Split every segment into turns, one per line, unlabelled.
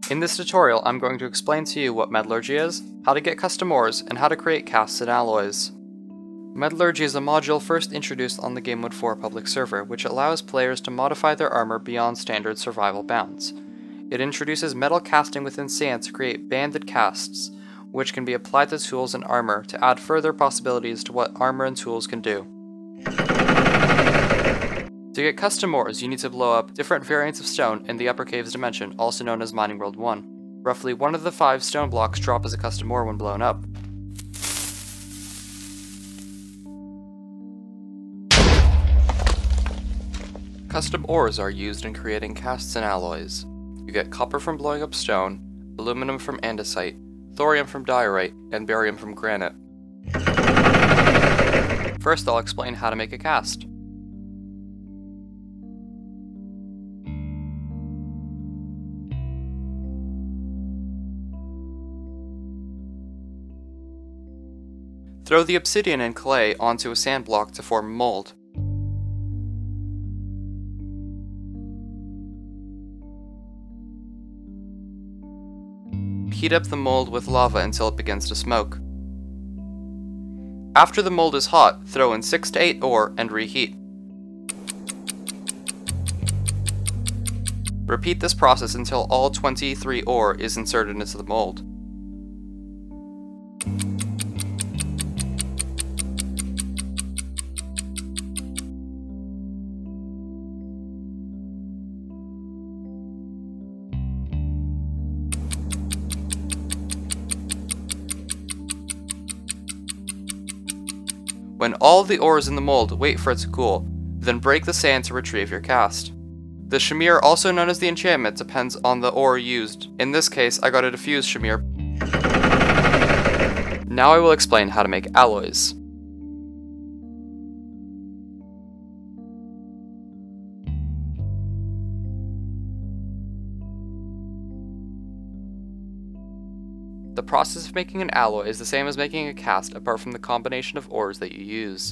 In this tutorial, I'm going to explain to you what Metallurgy is, how to get custom ores, and how to create casts and alloys. Metallurgy is a module first introduced on the Gamemode 4 public server, which allows players to modify their armor beyond standard survival bounds. It introduces metal casting within sand to create banded casts, which can be applied to tools and armor to add further possibilities to what armor and tools can do. To get custom ores, you need to blow up different variants of stone in the Upper Caves dimension, also known as Mining World 1. Roughly 1 of the 5 stone blocks drop as a custom ore when blown up. Custom ores are used in creating casts and alloys. You get copper from blowing up stone, aluminum from andesite, thorium from diorite, and barium from granite. First, I'll explain how to make a cast. Throw the obsidian and clay onto a sand block to form a mold. Heat up the mold with lava until it begins to smoke. After the mold is hot, throw in 6 to 8 ore and reheat. Repeat this process until all 23 ore is inserted into the mold. When all the ore is in the mold, wait for it to cool, then break the sand to retrieve your cast. The Shamir, also known as the enchantment, depends on the ore used. In this case, I got a diffused Shamir. Now I will explain how to make alloys. The process of making an alloy is the same as making a cast, apart from the combination of ores that you use.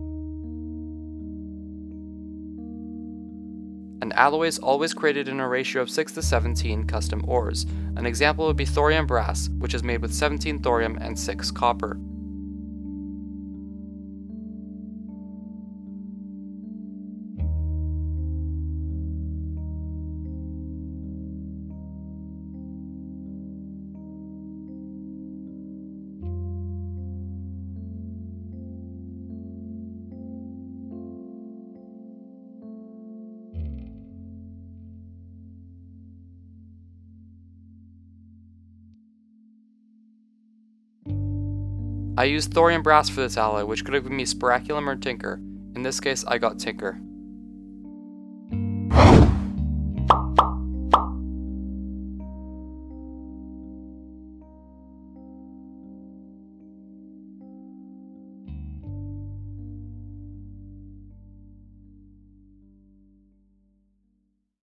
An alloy is always created in a ratio of 6 to 17 custom ores. An example would be thorium brass, which is made with 17 thorium and 6 copper. I used thorium brass for this alloy, which could have given me spiraculum or tinker. In this case, I got tinker.